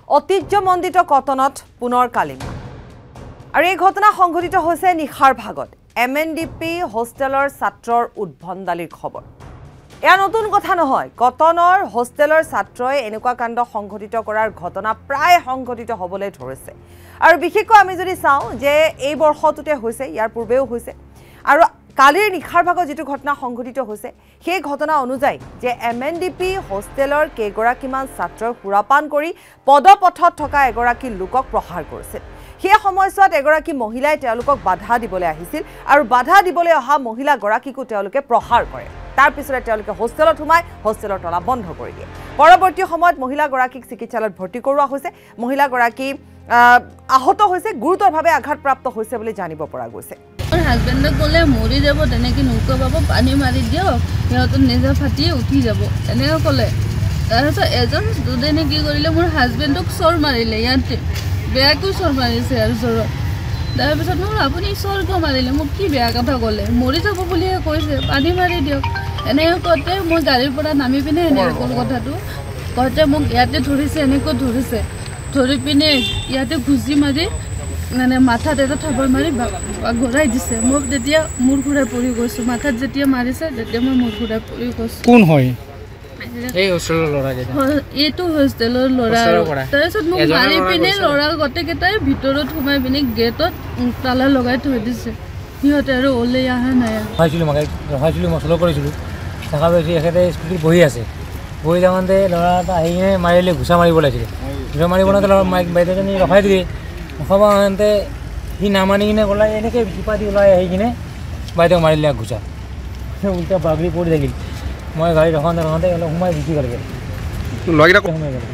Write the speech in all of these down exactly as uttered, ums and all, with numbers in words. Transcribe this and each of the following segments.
ঐতিহ্যমণ্ডিত কটনত পুনৰ কালিমা আৰু এই ঘটনা সংঘটিত হৈছে নিশাৰ ভাগত এম এন ডি পি হোষ্টেলৰ ছাত্ৰৰ উদ্ভণ্ডালিৰ খবৰ। এয়া নতুন কথা নহয়, কটনৰ হোষ্টেলৰ ছাত্ৰই এনেকুৱা কাণ্ড সংঘটিত কৰাৰ ঘটনা প্ৰায় সংঘটিত হ'বলৈ ধৰিছে আৰু বিশেষকৈ আমি যদি চাওঁ যে এই বৰ্ষটোতে হৈছে, ইয়াৰ পূৰ্বেও হৈছে আৰু কালিৰ নিশাৰ ভাগত যিটো ঘটনা সংঘটিত হৈছে সেই ঘটনা অনুযায়ী যে এম এন ডি পি হোষ্টেলৰ কেইগৰাকীমান ছাত্ৰই সুৰাপান কৰি পদপথত থকা এগৰাকী লোকক প্ৰহাৰ কৰিছিল। সেই সময়ছোৱাত এগৰাকী মহিলাই তেওঁলোকক বাধা দিবলৈ আহিছিল আৰু বাধা দিবলৈ অহা মহিলাগৰাকীকো তেওঁলোকে প্ৰহাৰ কৰে। তাৰ পিছতে তেওঁলোকে হোষ্টেলত সোমাই হোষ্টেলৰ তলা বন্ধ কৰি দিয়ে। পৰৱৰ্তী সময়ত মহিলাগৰাকীক চিকিৎসালয়ত ভৰ্তি কৰোৱা হৈছে। মহিলাগৰাকী আহত হৈছে, গুৰুতৰভাৱে আঘাতপ্ৰাপ্ত হৈছে বুলি জানিব পৰা গৈছে। মোৰ হাজবেণ্ডক ক'লে মৰি যাব, তেনেকৈ নুকুৱাব, পানী মাৰি দিয়ক, সিহঁতৰ নিজে ফাটি উঠি যাব, এনেকৈ ক'লে। তাৰপিছত এজন ষ্টুডেণ্টে কি কৰিলে, মোৰ হাজবেণ্ডক চৰ মাৰিলে, ইয়াতে বেয়াকৈ চৰ মাৰিছে আৰু চৰত। তাৰপিছত মোৰ আপুনি চৰ কিয় মাৰিলে, মোক কি বেয়া কথা ক'লে, মৰি যাব বুলিহে কৈছে, পানী মাৰি দিয়ক, এনেকৈ কওঁতে মই গাড়ীৰ পৰা নামি পিনে এনেকৈ ক'ল কথাটো। কওঁতে মোক ইয়াতে ধৰিছে, এনেকৈ ধৰিছে, ধৰি পিনে ইয়াতে ঘুচি মাৰি মানে মাথাত এটা থাপৰ মাৰি ঘূৰাই দিছে। মোক তেতিয়া মূৰ ঘূৰাই পৰি গৈছোঁ, মাথাত যেতিয়া মাৰিছে তেতিয়া মই মূৰ ঘূৰাই পৰি গৈছোঁ। কোন হয় এই হোষ্টেলৰ ল'ৰা? এইটো হোষ্টেলৰ ল'ৰা। তাৰপিছত মোক মাৰি পিনে ল'ৰা গোটেইকেইটাই ভিতৰত সোমাই পিনে গেটত তালা লগাই থৈ দিছে, সিহঁতে আৰু ওলাই অহা নাই। ৰখাইছিলোঁ, মাকে ৰখাইছিলোঁ, মছলা কৰিছিলোঁ, দেখা পাইছোঁ এখেতে স্কুটিত বহি আছে। বহি যাওঁতে ল'ৰা এটা আহি কিনে মাৰিলে, ঘোচা মাৰিব লাগিছিলে, ঘোচা মাৰিব নাতে ল'ৰা মাইক বাইদেউজনী ৰখাই দিলে। ৰখাব আহোঁতে সি নামানি কিনে ক'লে, এনেকৈ শিপা দি ওলাই আহি কিনে বাইদেউক মাৰিলে ঘোচা, উল্টা বাগৰি পৰি থাকিল। মই গাড়ী ৰখাওঁতে ৰখাওঁতে অলপ সোমাই গুচি গ'লগৈ, সোমাই গ'ল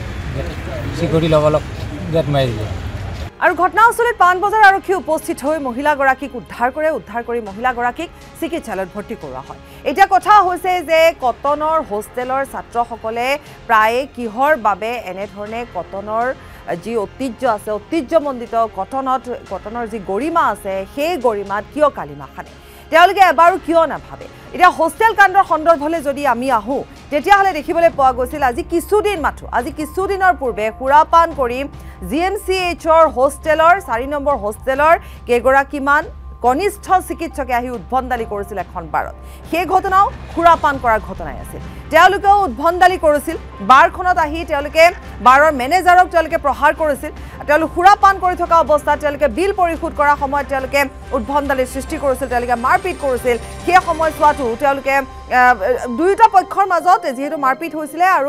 চিকিউৰিটি লগা লগ গেট মাৰি দিলে। আৰু ঘটনাস্থলীত পাণবজাৰ আৰক্ষী উপস্থিত হৈ মহিলাগৰাকীক উদ্ধাৰ কৰে। উদ্ধাৰ কৰি মহিলাগৰাকীক চিকিৎসালয়ত ভৰ্তি কৰোৱা হয়। এতিয়া কথা হৈছে যে কটনৰ হোষ্টেলৰ ছাত্ৰসকলে প্ৰায়ে কিহৰ বাবে এনেধৰণে কটনৰ যি ঐতিহ্য আছে, ঐতিহ্যমণ্ডিত কটনত কটনৰ যি গৰিমা আছে, সেই গৰিমাত কিয় কালিমা খানে, তেওঁলোকে এবাৰো কিয় নাভাবে? এতিয়া হোষ্টেল কাণ্ডৰ সন্দৰ্ভলৈ যদি আমি আহোঁ, তেতিয়াহ'লে দেখিবলৈ পোৱা গৈছিল আজি কিছুদিন মাত্ৰ আজি কিছুদিনৰ পূৰ্বে সুৰাপান কৰি জি এম চি এইচৰ হোষ্টেলৰ চাৰি নম্বৰ হোষ্টেলৰ কেইগৰাকীমান কনিষ্ঠ চিকিৎসকে আহি উদ্ভণ্ডালি কৰিছিল এখন বাৰত। সেই ঘটনাও সুৰাপান কৰাৰ ঘটনাই আছিল। তেওঁলোকেও উদ্ভণ্ডালি কৰিছিল, বাৰখনত আহি তেওঁলোকে বাৰৰ মেনেজাৰক তেওঁলোকে প্ৰহাৰ কৰিছিল। তেওঁলোক সুৰাপান কৰি থকা অৱস্থাত তেওঁলোকে বিল পৰিশোধ কৰাৰ সময়ত তেওঁলোকে উদ্ভণ্ডালিৰ সৃষ্টি কৰিছিল, তেওঁলোকে মাৰপিট কৰিছিল। সেই সময়ছোৱাতো তেওঁলোকে দুয়োটা পক্ষৰ মাজত যিহেতু মাৰপিট হৈছিলে আৰু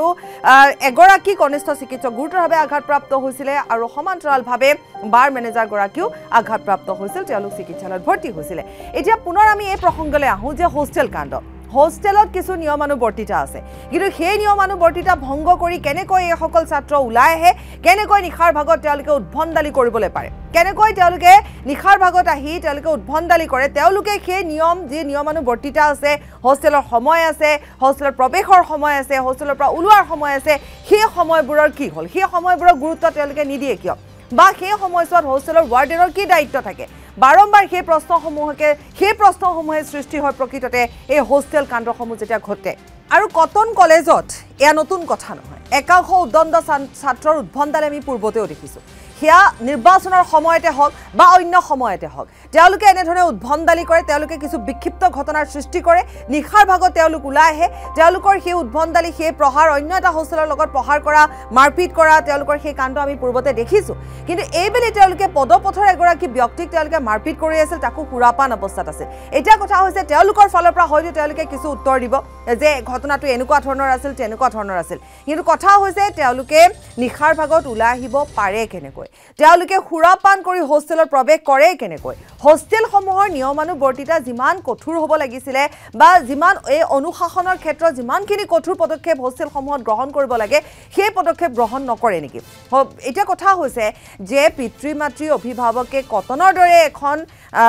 এগৰাকী কনিষ্ঠ চিকিৎসক গুৰুতৰভাৱে আঘাতপ্ৰাপ্ত হৈছিলে আৰু সমান্তৰালভাৱে বাৰ মেনেজাৰগৰাকীও আঘাতপ্ৰাপ্ত হৈছিল, তেওঁলোক চিকিৎসালয়ত ভৰ্তি হৈছিলে। এতিয়া পুনৰ আমি এই প্ৰসংগলৈ আহোঁ যে হোষ্টেল কাণ্ড, হোষ্টেলত কিছু নিয়মানুবৰ্তিতা আছে, কিন্তু সেই নিয়মানুবৰ্তিতা ভংগ কৰি কেনেকৈ এইসকল ছাত্ৰ ওলাই আহে, কেনেকৈ নিশাৰ ভাগত তেওঁলোকে উদ্ভণ্ডালি কৰিবলৈ পাৰে, কেনেকৈ তেওঁলোকে নিশাৰ ভাগত আহি তেওঁলোকে উদ্ভণ্ডালি কৰে, তেওঁলোকে সেই নিয়ম যি নিয়মানুবৰ্তিতা আছে, হোষ্টেলৰ সময় আছে, হোষ্টেলৰ প্ৰৱেশৰ সময় আছে, হোষ্টেলৰ পৰা ওলোৱাৰ সময় আছে, সেই সময়বোৰৰ কি হ'ল, সেই সময়বোৰৰ গুৰুত্ব তেওঁলোকে নিদিয়ে কিয়, বা সেই সময়ছোৱাত হোষ্টেলৰ ৱাৰ্ডেনৰ কি দায়িত্ব থাকে? বাৰম্বাৰ সেই প্ৰশ্নসমূহকে সেই প্ৰশ্নসমূহে সৃষ্টি হয় প্ৰকৃততে এই হোষ্টেল কাণ্ডসমূহ যেতিয়া ঘটে। আৰু কটন কলেজত এয়া নতুন কথা নহয়, একাংশ উদণ্ড ছাত্ৰৰ উদ্ভণ্ডালি আমি পূৰ্বতেও দেখিছোঁ। সেয়া নিৰ্বাচনৰ সময়তে হওক বা অন্য সময়তে হওক, তেওঁলোকে এনেধৰণে উদ্ভণ্ডালি কৰে, তেওঁলোকে কিছু বিক্ষিপ্ত ঘটনাৰ সৃষ্টি কৰে, নিশাৰ ভাগত তেওঁলোক ওলাই আহে, তেওঁলোকৰ সেই উদ্ভণ্ডালি, সেই প্ৰহাৰ, অন্য এটা হোষ্টেলৰ লগত প্ৰহাৰ কৰা, মাৰপিট কৰা, তেওঁলোকৰ সেই কাণ্ড আমি পূৰ্বতে দেখিছোঁ। কিন্তু এইবেলি তেওঁলোকে পদপথৰ এগৰাকী ব্যক্তিক তেওঁলোকে মাৰপিট কৰি আছিল, তাকো সুৰাপান অৱস্থাত আছিল। এতিয়া কথা হৈছে তেওঁলোকৰ ফালৰ পৰা হয়তো তেওঁলোকে কিছু উত্তৰ দিব যে ঘটনাটো এনেকুৱা ধৰণৰ আছিল, তেনেকুৱা ধৰণৰ আছিল, কিন্তু কথা হৈছে তেওঁলোকে নিশাৰ ভাগত ওলাই আহিব পাৰে কেনেকৈ, তেওঁলোকে সুৰাপান কৰি হোষ্টেলত প্ৰৱেশ কৰে কেনেকৈ, হোষ্টেলসমূহৰ নিয়মানুবৰ্তিতা যিমান কঠোৰ হ'ব লাগিছিলে বা যিমান এই অনুশাসনৰ ক্ষেত্ৰত যিমানখিনি কঠোৰ পদক্ষেপ হোষ্টেলসমূহত গ্ৰহণ কৰিব লাগে, সেই পদক্ষেপ গ্ৰহণ নকৰে নেকি? এতিয়া কথা হৈছে যে পিতৃ মাতৃ অভিভাৱকে কটনৰ দৰে এখন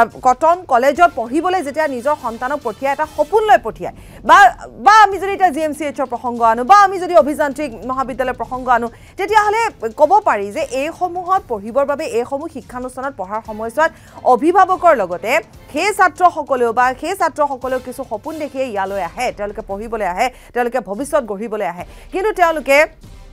কটন কলেজত পঢ়িবলৈ যেতিয়া নিজৰ সন্তানক পঠিয়ায়, এটা সপোন লৈ পঠিয়ায়, বা বা আমি যদি এতিয়া জি এম চি এইচৰ প্ৰসংগ আনো বা আমি যদি অভিযান্ত্ৰিক মহাবিদ্যালয়ৰ প্ৰসংগ আনো, তেতিয়াহ'লে ক'ব পাৰি যে এইসমূহত পঢ়িবৰ বাবে এইসমূহ শিক্ষানুষ্ঠানত পঢ়াৰ সময়ছোৱাত অভিভাৱকৰ লগতে সেই ছাত্ৰসকলেও বা সেই ছাত্ৰসকলেও কিছু সপোন দেখিয়ে ইয়ালৈ আহে, তেওঁলোকে পঢ়িবলৈ আহে, তেওঁলোকে ভৱিষ্যত গঢ়িবলৈ আহে, কিন্তু তেওঁলোকে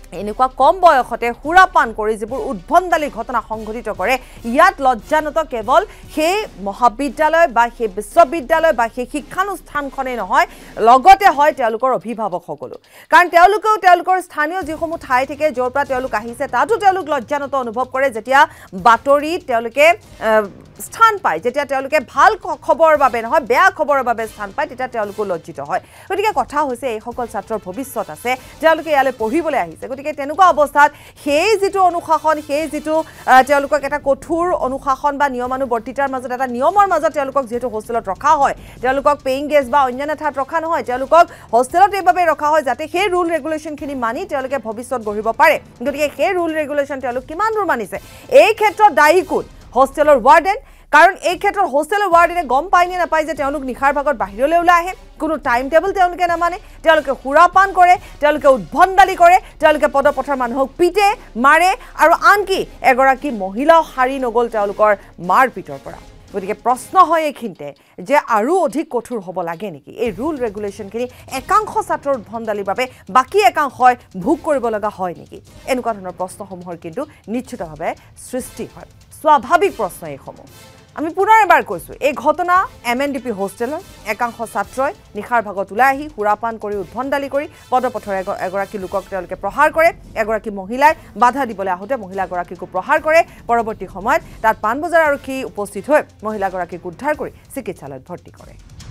এনেকুৱা কম বয়সতে সুৰাপান কৰি যিবোৰ উদ্ভণ্ডালী ঘটনা সংঘটিত কৰে ইয়াত লজ্জানত কেৱল সেই মহাবিদ্যালয় বা সেই বিশ্ববিদ্যালয় বা সেই শিক্ষানুষ্ঠানখনেই নহয় লগতে হয় তেওঁলোকৰ অভিভাৱকসকলো কাৰণ তেওঁলোকেও তেওঁলোকৰ স্থানীয় যিসমূহ ঠাই থাকে য'ৰ পৰা তেওঁলোক আহিছে তাতো তেওঁলোক লজ্জানত অনুভৱ কৰে যেতিয়া বাতৰিত তেওঁলোকে স্থান পায় যেতিয়া তেওঁলোকে ভাল খবৰৰ বাবে নহয় বেয়া খবৰৰ বাবে স্থান পায় তেতিয়া তেওঁলোকো লজ্জিত হয় গতিকে কথা হৈছে এইসকল ছাত্ৰৰ ভৱিষ্যত আছে তেওঁলোকে ইয়ালৈ পঢ়িবলৈ আহিছে গতিকে তেনেকুৱা অৱস্থাত সেই যিটো অনুশাসন সেই যিটো তেওঁলোকক এটা কঠোৰ অনুশাসন বা নিয়মানুবৰ্তিতাৰ মাজত এটা নিয়মৰ মাজত তেওঁলোকক যিহেতু হোষ্টেলত ৰখা হয় তেওঁলোকক পেইং গেষ্ট বা অন্যান্য ঠাইত ৰখা নহয় তেওঁলোকক হোষ্টেলত এইবাবে ৰখা হয় যাতে সেই ৰুল ৰেগুলেশ্যনখিনি মানি তেওঁলোকে ভৱিষ্যত গঢ়িব পাৰে গতিকে সেই ৰুল ৰেগুলেশ্যন তেওঁলোক কিমান দূৰ মানিছে এই ক্ষেত্ৰত দায়ী কোন হোষ্টেলৰ ৱাৰ্ডেন কাৰণ এই ক্ষেত্ৰত হোষ্টেলৰ ৱাৰ্ডেনে গম পায় নে নাপায় যে তেওঁলোক নিশাৰ ভাগত বাহিৰলৈ ওলাই আহে কোনো টাইম টেবল তেওঁলোকে নামানে তেওঁলোকে সুৰাপান কৰে তেওঁলোকে উদ্ভণ্ডালী কৰে তেওঁলোকে পদপথৰ মানুহক পিটে মাৰে আৰু আনকি এগৰাকী মহিলাও সাৰি নগ'ল তেওঁলোকৰ মাৰপিটৰ পৰা গতিকে প্ৰশ্ন হয় এইখিনিতে যে আৰু অধিক কঠোৰ হ'ব লাগে নেকি এই ৰুল ৰেগুলেশ্যনখিনি একাংশ ছাত্ৰৰ উদ্ভণ্ডালীৰ বাবে বাকী একাংশই ভোগ কৰিব লগা হয় নেকি এনেকুৱা ধৰণৰ প্ৰশ্নসমূহৰ কিন্তু নিশ্চিতভাৱে সৃষ্টি হয় স্বাভাৱিক প্ৰশ্ন এইসমূহ আমি পুনৰ এবাৰ কৈছোঁ এই ঘটনা এম এন ডি পি হোষ্টেলৰ একাংশ ছাত্ৰই নিশাৰ ভাগত ওলাই আহি সুৰাপান কৰি উদ্ভণ্ডালী কৰি পদপথৰ এগৰাকী লোকক তেওঁলোকে প্ৰহাৰ কৰে এগৰাকী মহিলাই বাধা দিবলৈ আহোঁতে মহিলাগৰাকীকো প্ৰহাৰ কৰে পৰৱৰ্তী সময়ত তাত পাণবজাৰ আৰক্ষী উপস্থিত হৈ মহিলাগৰাকীক উদ্ধাৰ কৰি চিকিৎসালয়ত ভৰ্তি কৰে